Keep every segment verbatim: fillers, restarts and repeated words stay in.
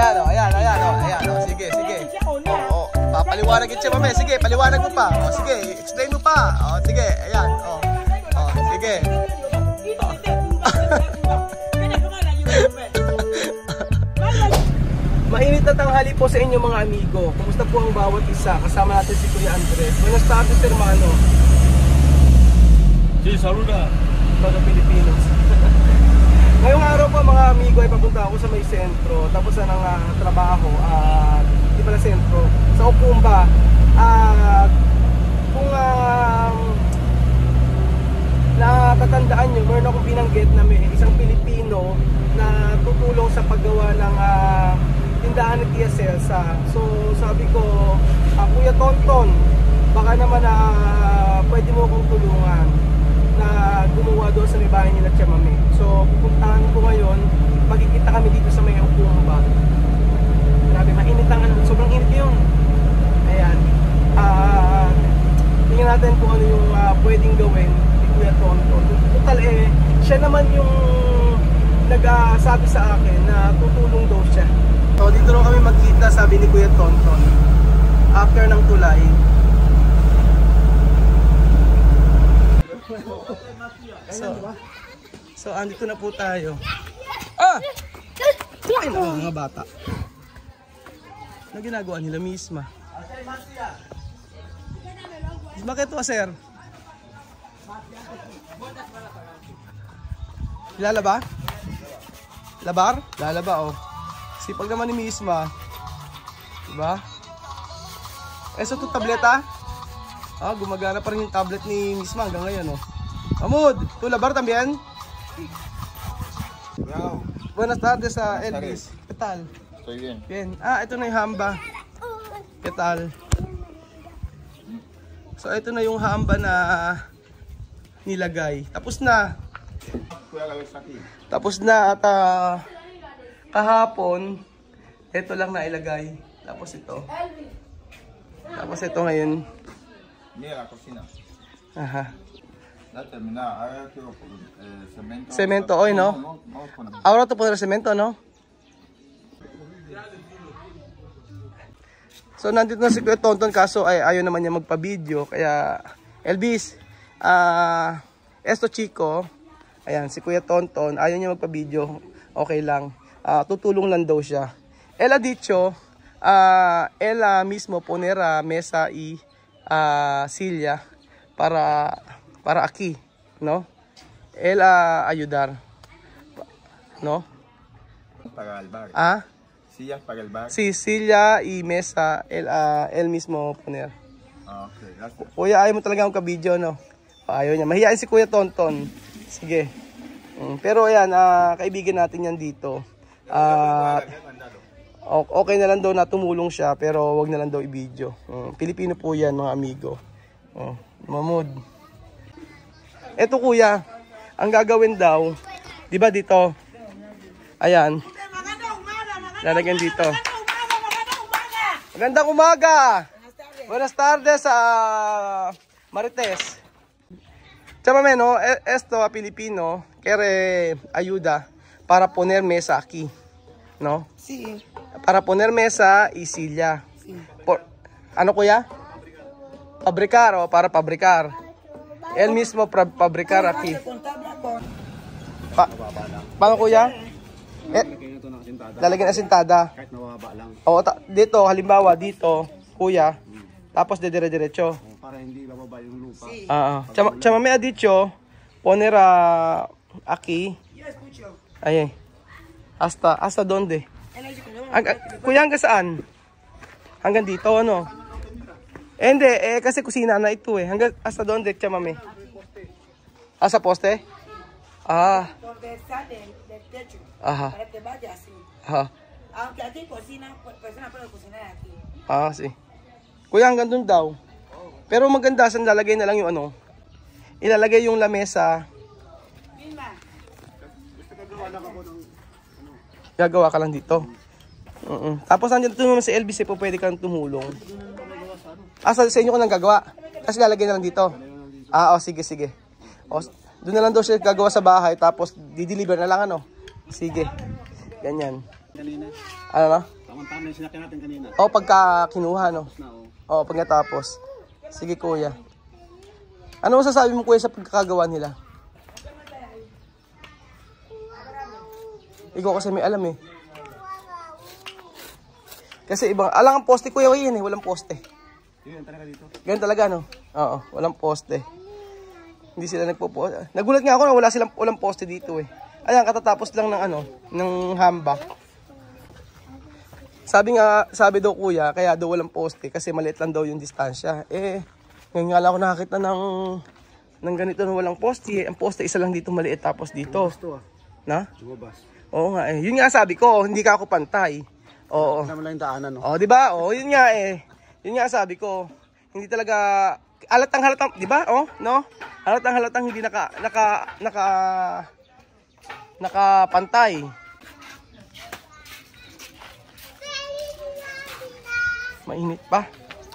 ayan, oh, ayan, ayan, oh, ayan, oh, sige, sige. Oh, papaliwanag yun siya, mami. Sige, paliwanag mo pa. Oh, sige, explain mo pa. Oh, sige, ayan, oh. Oh, sige. Oh. Mainit na tanghali po sa inyo mga amigo. Kumusta po ang bawat isa? Kasama natin si Kuya Andres. Buenas tardes, hermano. Si, saluda. Mga Pilipinos. Ngayong araw po mga amigo ay papunta ako sa may sentro. Tapos na ng uh, trabaho. Uh, di pala sentro. Sa Okumba. At uh, kung uh, natatandaan nyo, meron akong binanggit na may isang Pilipino na tutulong sa paggawa ng uh, tindahan ni Tia Celsa. So sabi ko, uh, Kuya Tonton, baka naman na uh, pwede mo akong tulungan na gumawa doon sa may bahay nila Tia Mami. So pupuntahan ko ngayon, magkikita kami dito sa may Okumba. Grabe, mainit ang ano, sobrang init yun. Ayan. Uh, tingnan natin kung ano yung uh, pwedeng gawin ni Kuya Tonton. Total eh, siya naman yung nagsabi sa akin na tutulong daw siya. So dito rin kami magkita, sabi ni Kuya Tonton, after ng tulay. So, so andito na po tayo. Ah! Ay, naku, mga bata. Ano ginagawa nila misma? Bakit to, sir? Lalaba? Labar? Lalaba, oh. Sipag naman ni misma. Diba? Eh, so ito tableta? Ah, gumagana pa rin yung tablet ni misma hanggang ngayon, oh. Amod, ¿tú labar también? Wow. Buenas tardes a Elvis. ¿Qué tal? Estoy bien. Bien. Ah, ito na yung hamba. ¿Qué tal? So, ito na yung hamba na nilagay. Tapos na. Tapos na at uh, kahapon, ito lang na ilagay. Tapos ito. Tapos ito ngayon. Mira, cocina. Aha. Ya terminé. Ahora quiero eh, cemento. Cemento hoy, no? Vamos, vamos con... Ahora te pondré cemento, no? So nandito na si Kuya Tonton, kaso ay ayaw naman niya magpa-video. Kaya Elvis, ah, uh, esto chico, ayan si Kuya Tonton, ayaw niya magpa-video. Okay lang. Uh, tutulong lang daw siya. Él ha dicho, uh, él uh, mismo poner mesa y uh, silla para para aquí, ¿no? Él a uh, ayudar, ¿no? Para el bar. Ah, Sillas para el bar. sí, silla y mesa, él, uh, él mismo poner. Ah, okay, gracias. Kuya, ayaw mo talaga akong ka-video, no? Ayaw niya. Mahihain si Kuya Tonton. Sige. Mm, pero ayan, uh, kaibigan natin yan dito. Uh, okay na lang daw na tumulong siya, pero wag na lang daw i-video. Uh, Pilipino po yan, mga amigo. Uh, Mamud. Eto kuya, ang gagawin daw, di ba dito? Ayan. Lalagyan dito. Magandang umaga! Buenas tardes sa uh, Marites. Chámame, no? Esto a Pilipino quiere ayuda para poner mesa aquí, ¿no? Sí. Para poner mesa y silla. Sí. Por, ano kuya? Fabricar o para fabricar. Él mismo para fabricar aquí. Pa paano kuya? Eh, lalagyan asintada. Kahit mababa lang. O, dito, halimbawa, dito, kuya. Tapos de dire-diretso. Para hindi bababa yung lupa. Ah, uh, chama me ha dicho poner a aquí. Ay, hasta hasta donde? Ang, kuya, hanggang saan? Hanggang dito, ano? Eh, hindi, eh, kasi kusina na ito eh. Hanggang hasta donde, chamame? Ah, sa poste? Ah. Aha. Aha. Ah, si. Kuya, hanggang dun daw. Pero maganda, saan lalagay na lang yung ano? Ilalagay yung lamesa. Gagawa ka lang dito. Uh -uh. Tapos nandiyan naman si Elvis, eh, po pwede kang tumulong. Ah, sa, sa inyo ko nang gagawa. Tapos lalagay na lang dito. Ah, oh, sige, sige. O, doon na lang daw siya gagawa sa bahay, tapos di-deliver na lang, ano. Sige. Ganyan. Ano na? Tamang tama yung sinakyan natin kanina. O, pagka kinuha, no? Na, oh. O, pag natapos. Sige, kuya. Ano masasabi mo, kuya, sa pagkakagawa nila? Ikaw kasi may alam eh. Kasi ibang, alang ang poste, kuya, yan eh, walang poste. Yun talaga dito. Ganun talaga, no? Oo, walang poste. Hindi sila nagpo-poste. Nagulat nga ako na wala silang walang poste dito eh. Ayan, katatapos lang ng ano, ng hamba. Sabi nga, sabi daw kuya, kaya daw walang poste kasi maliit lang daw yung distansya. Eh, ngayon nga lang ako nakakita ng, ng ganito na walang poste. Ang poste isa lang dito maliit tapos dito. Gusto ah. Na? Lumabas. Oo nga eh. Yun nga sabi ko, hindi ka ako pantay. Oo. Kasama lang yung daanan, no? Oo, di ba? Oo, yun nga eh. Yun nga sabi ko. Hindi talaga halatang halatang, di ba? Oh, no? Halatang halatang hindi naka naka naka nakapantay. Mainit pa.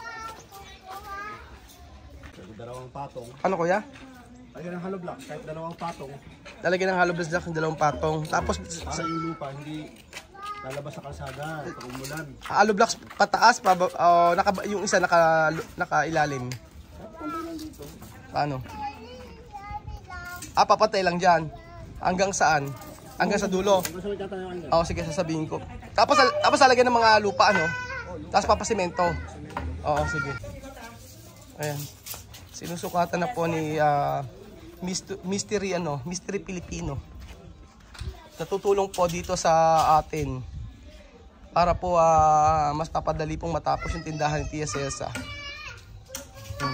Dalawang patong. Ano kuya? Ayun ang hollow block, kahit dalawang patong. Lalagyan ng hollow blocks ng dalawang patong. Tapos Para yung lupa, hindi lalabas sa kalsada pag umulan. hollow blocks pataas pa oh, naka, yung isa naka nakailalim. Paano? Ah, papatay lang diyan. Hanggang saan? Hanggang sa dulo. Gusto mo tatanungan niya? Oo, sige, sasabihin ko. Tapos, tapos lalagyan ng mga lupa, ano? Tapos papasimento. Oo, sige. Ayan. Sinusukatan na po ni uh, Mystery, ano, Mystery Filipino. Natutulong po dito sa atin. Para po uh, mas papadali pong matapos yung tindahan ni Tia Celsa. Hmm.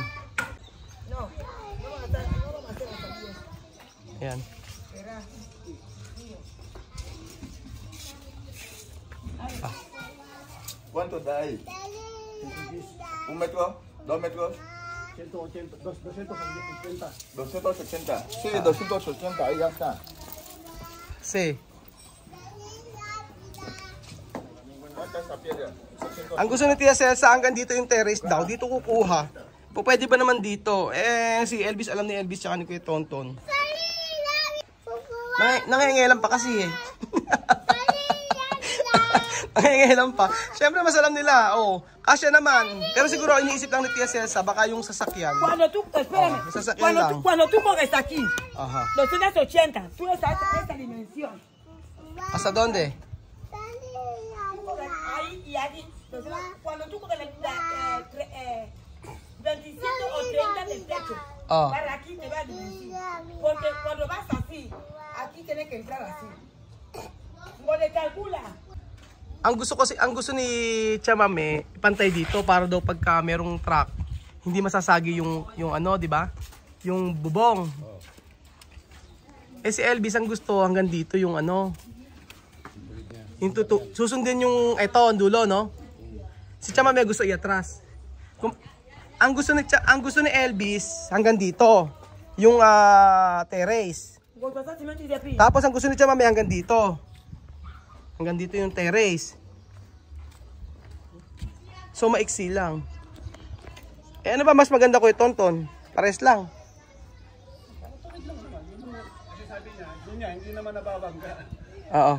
Ayan. ¿Cuánto da ahí? ¿Un metro? ¿Dos metros? ciento ochenta, doscientos ochenta. doscientos ochenta. Sí, doscientos ochenta, ahí ya está. Sí. ¿Cuánta esa piedra? Ang gusto ni Tia Celsa, hanggang dito yung terrace daw. Dito kukuha. Po, pwede ba naman dito? Eh, si Elvis, alam ni Elvis tsaka ni Kuya Tonton. Nang nangingilam pa kasi eh. Nangingilam pa. Siyempre mas alam nila. Oh, kasya naman. Pero siguro iniisip lang ni Tia Celsa, baka yung sasakyan. Cuando tú, espérame, Oh, sasakyan cuando, lang. tú, cuando tú pongas aquí, Aha. doscientos ochenta, tú esta, esta, esta dimensión, Hasta donde? ahí y aquí, doscientos, cuando tú pongas la, la, eh, tre- eh, veintisiete o treinta del techo, Oh. para aquí te va a dimensión, porque cuando vas así, aquí tienes que entrar así, cuando calcula. Ang gusto kasi ang gusto ni Chamame pantay dito para daw pagka merong truck hindi masasagi yung yung ano, di ba? Yung bubong. Eh si Elvis ang gusto hanggang dito yung ano. Yung tutu susundin yung eto ang dulo, no? Si Chamame gusto iatras. Kung ang gusto ni Cha, ang gusto ni Elvis hanggang dito yung uh, terrace. Cuando estás cimento y de aquí, Tapos ang gusto ni Chamame hanggang dito. Hanggang dito yung terrace. So maiksi lang. Eh ano ba mas maganda ko yung Tonton? Pares lang. Kasi sabi niya, doon niya, hindi naman nababangga. Oo.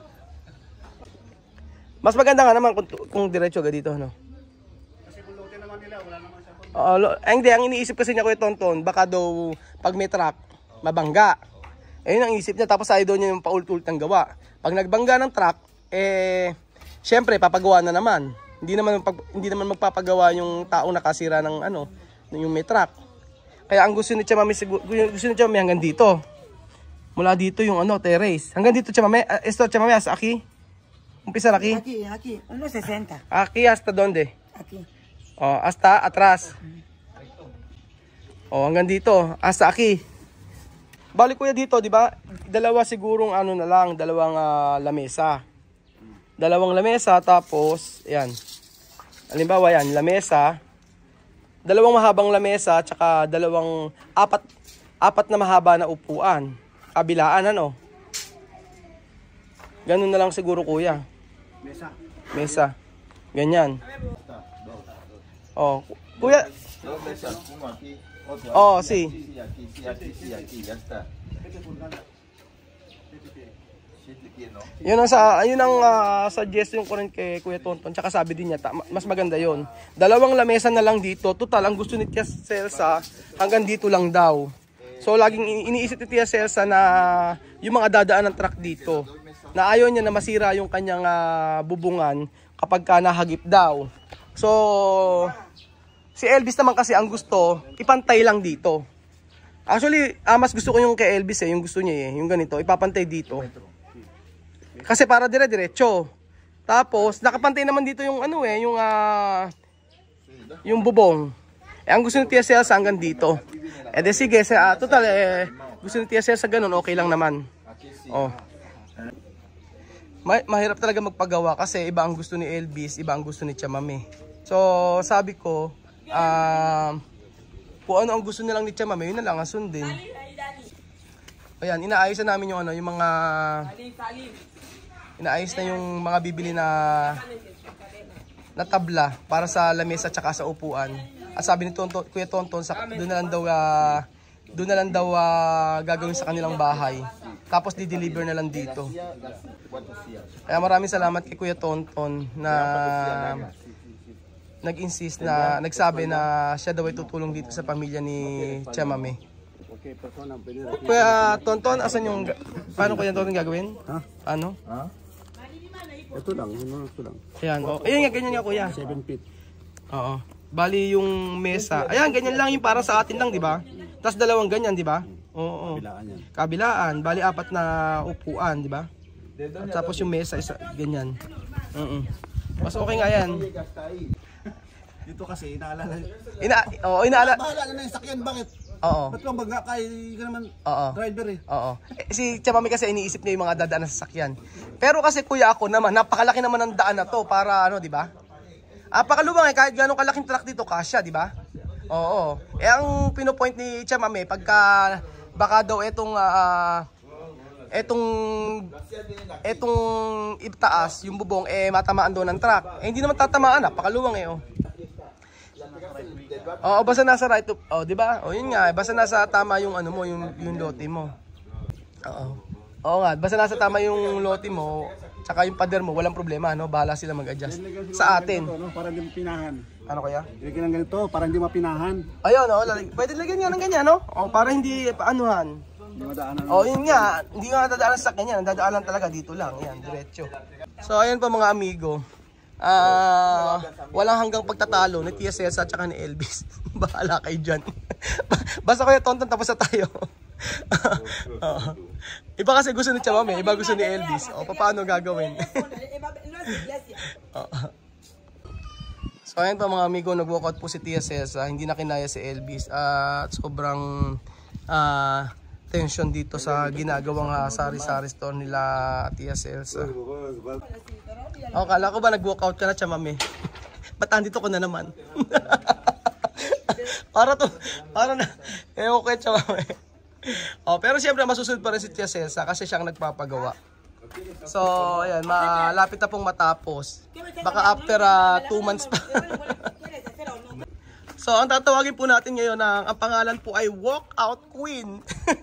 Mas maganda nga naman kung, kung diretso agad dito, no? Kasi bulutin naman nila, wala naman siya po. Oo, lo, eh, hindi, ang iniisip kasi niya ko yung Tonton, baka daw pag may truck, mabangga. Eh yun ang isip niya, tapos ayaw daw niya yung paulit-ulit ng gawa. Pag nagbangga ng truck, eh, syempre, papagawa na naman. Hindi naman, pag, hindi naman magpapagawa yung taong nakasira ng ano, yung may truck. Kaya ang gusto ni Chamame, gusto ni Chamame hanggang dito. Mula dito yung ano, terrace. Hanggang dito Chamame, uh, esto Chamame, hasta aquí. Umpisa aquí. aquí, aquí, uno sesenta, Aquí hasta donde? aquí. Oh, hasta atrás. Oh, hanggang dito, hasta aquí. Balik kuya dito, di ba? Dalawa sigurong ano na lang, dalawang uh, lamesa. Dalawang lamesa, tapos, yan. Halimbawa yan, lamesa. Dalawang mahabang lamesa, tsaka dalawang, apat, apat na mahaba na upuan. Kabilaan, ano? Ganun na lang siguro, kuya. Mesa. Mesa. Ganyan. Oh, kuya. Dos mesas, uno aquí, otro aquí, Oh, sí. aquí, aquí, sí, aquí, sí, aquí, ya está. Ito pulgada. Ito pie. Yun ang, sa, yun ang uh, suggestion ko rin kay Kuya Tonton. Tsaka sabi din niya, ta, mas maganda yon. Dalawang lamesa na lang dito. Total, ang gusto ni Tia Celsa, hanggang dito lang daw. So, laging iniisip ni Tia Celsa na yung mga dadaan ng truck dito. Na ayaw niya na masira yung kanyang uh, bubungan kapag ka nahagip daw. So, si Elvis naman kasi ang gusto, ipantay lang dito. Actually, ah, mas gusto ko yung kay Elvis eh, yung gusto niya eh, yung ganito, ipapantay dito. Kasi para dire-diretso. Tapos, nakapantay naman dito yung ano eh, yung uh, yung bubong. Eh, ang gusto ni Tia Celsa hanggang dito. Eh, de sige, sa, uh, total eh, gusto ni Tia Celsa ganun, okay lang naman. Oh. Ma mahirap talaga magpagawa kasi iba ang gusto ni Elvis, iba ang gusto ni Tia Mami. So, sabi ko, ah, uh, kung ano ang gusto nilang ni Tia Mami, yun na lang ang sundin. Ayan, inaayos na namin yung ano, yung mga inaayos na yung mga bibili na na tabla para sa lamesa at saka sa upuan. At sabi ni Tonton, Kuya Tonton, sa doon na lang daw uh, doon na lang daw uh, gagawin sa kanilang bahay. Tapos di-deliver na lang dito. Kaya maraming salamat kay Kuya Tonton na nag-insist na nagsabi na siya daw ay tutulong dito sa pamilya ni Tia Mami. Kuya Tonton, asan yung paano Kuya Tonton gagawin? Ha? Ano? Ha? Ito lang, ito lang. Ayan, oh. Ayan nga, ganyan nga Kuya. seven feet. Oo. Bali yung mesa. Ayan, ganyan lang yung para sa atin lang, di ba? Tapos dalawang ganyan, di ba? Oo. Kabilaan yan. Kabilaan. Bali apat na upuan, di ba? At tapos yung mesa isa ganyan. Oo. Mas okay nga yan. Dito kasi inaalala. Ina Oo, inaala. Bahala na yung sakyan, bakit? Oo. Ba't lang baga kay ka naman Oo. driver eh? Oo. Eh, si Tia Mami kasi iniisip niya yung mga dadaan na sasakyan. Pero kasi kuya ako naman, napakalaki naman ng daan na to para ano, di ba? Ah, pakaluwang eh, kahit gano'ng kalaking truck dito, kasya, di ba? Oo. Eh, ang pinopoint ni Tia Mami, pagka baka daw etong, uh, etong, etong itaas, yung bubong, eh, matamaan doon ng truck. Eh, hindi naman tatamaan, ah, pakaluwang eh, oh. Oo, basta nasa right, oh, di ba? Oh, yun nga, basta nasa tama yung ano mo, yung, yung lote mo. Oo. Oo nga, basta nasa tama yung lote mo, tsaka yung pader mo, walang problema, no? Bahala sila mag-adjust. Sa atin. Ganito, no? Para hindi mapinahan. Ano kaya? Lagyan ng ganito, para hindi mapinahan. Ayun, oh, pwede lagyan nga ng ganyan, no? Oh, para hindi paanuhan. Hindi madaanan. Oh, yun nga, hindi nga dadaanan sa kanya, dadaanan talaga dito lang, yan, diretso. So, ayun pa mga amigo. Ah, uh, walang hanggang pagtatalo ni Tia Celsa at saka ni Elvis. Bahala kayo dyan. Basta Kuya Tonton, tapos na tayo. uh, iba kasi gusto ni Tia Mami, iba gusto ni Elvis. O, paano gagawin? uh, so, ayun pa mga amigo, nag-walkout po si Tia Celsa. Hindi na kinaya si Elvis. At uh, sobrang uh, tension dito sa ginagawang uh, sari-sari store nila Tia Celsa. Oh, kala ko ba nag-walkout ka na, Tia Mami? Ba't andito ko na naman? para to, para na, eh okay, Tia Mami. Oh, pero siyempre masusunod pa rin si Tia Celsa kasi siyang nagpapagawa. So, ayan, malapit na pong matapos. Baka after uh, two months pa. So, ang tatawagin po natin ngayon, ang, ang pangalan po ay Walkout Queen.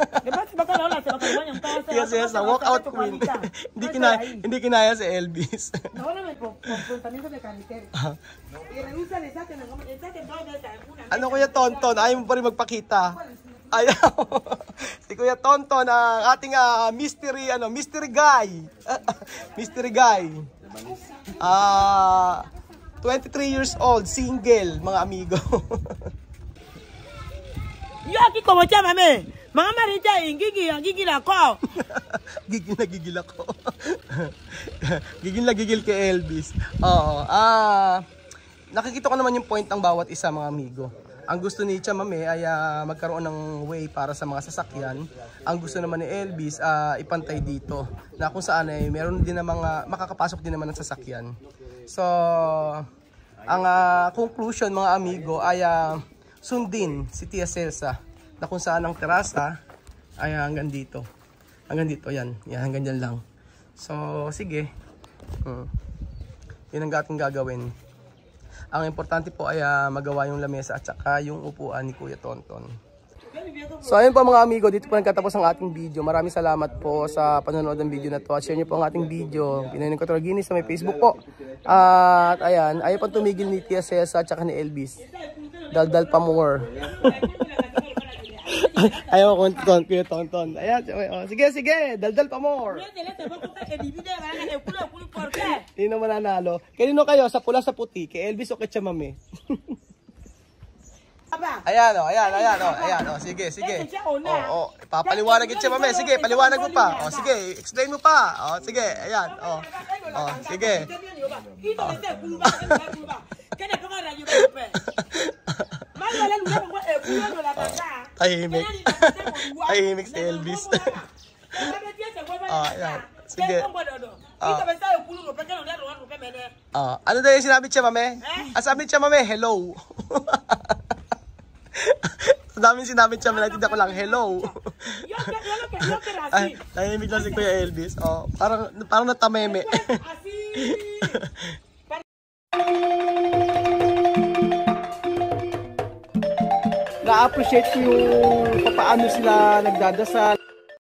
Yes, yes, na Walkout Queen. Hindi kinaya, hindi kinaya si Elvis. Ano Kuya Tonton, ayaw mo pa rin magpakita. Ayaw. Si Kuya Tonton, ang ating uh, mystery, ano, mystery guy. Mystery guy. Ah... Uh, twenty-three years old, single, mga amigo. Yo aquí como Tia Mami. Mga marita, gigil, gigil ako. Gigil na gigil ako. Gigil na gigil kay Elvis. Oo. Ah, nakikita ko naman yung point ng bawat isa, mga amigo. Ang gusto ni Tia Mami ay uh, magkaroon ng way para sa mga sasakyan. Ang gusto naman ni Elvis, uh, ipantay dito. Na kung saan ay meron din na mga, makakapasok din naman ng sasakyan. So, ang uh, conclusion mga amigo ay uh, sundin si Tia Celsa na kung saan ang terasa ay hanggang dito. Hanggang dito, yan. Yan, hanggang dyan lang. So, sige. Hmm. Yun ang ating gagawin. Ang importante po ay uh, magawa yung lamesa at saka yung upuan ni Kuya Tonton. So ayun po mga amigo, dito po nagkatapos ang ating video. Maraming salamat po sa panonood ng video na to. At share nyo po ang ating video. Pinoy ng Katoragini sa may Facebook po. At ayan, ayaw pang tumigil ni Tia Cesa at saka ni Elvis. Daldal pa more. Ayaw ko tonton, kuya tonton. Ayan, oh, sige, sige, daldal pa more. Hindi naman nanalo. Kanino kayo, sa pula sa puti? Kay Elvis o kay Chamame? Ayan o, ayan, ayan o, ayan o, sige, sige. O, o, papaliwanag yung Chamame, sige, paliwanag mo pa. O, sige, explain mo pa. O, sige, ayan, o. O, sige. Tahimik. Tahimik si Elvis. Ah, ayan. Sige. Ah. Ah, ano daw yung sinabi siya, mame? Ah, sabi siya, mame, hello. Ang daming sinabi siya, natinda ko lang, hello. Ay, tahimik lang si Kuya Elvis. Oh, parang, parang natameme. Na-appreciate ko yung paano sila nagdadasal.